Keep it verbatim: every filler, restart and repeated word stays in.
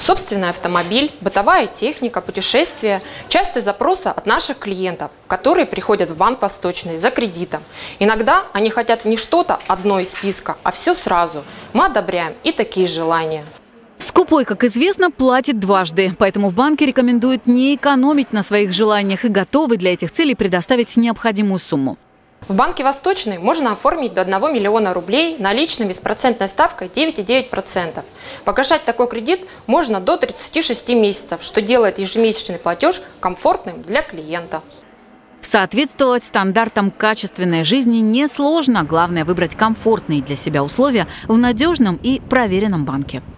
Собственный автомобиль, бытовая техника, путешествия – частые запросы от наших клиентов, которые приходят в Банк Восточный за кредитом. Иногда они хотят не что-то одно из списка, а все сразу. Мы одобряем и такие желания. Скупой, как известно, платит дважды. Поэтому в банке рекомендуют не экономить на своих желаниях и готовы для этих целей предоставить необходимую сумму. В Банке Восточный можно оформить до одного миллиона рублей наличными с процентной ставкой девять и девять десятых процента. Погашать такой кредит можно до тридцати шести месяцев, что делает ежемесячный платеж комфортным для клиента. Соответствовать стандартам качественной жизни несложно. Главное – выбрать комфортные для себя условия в надежном и проверенном банке.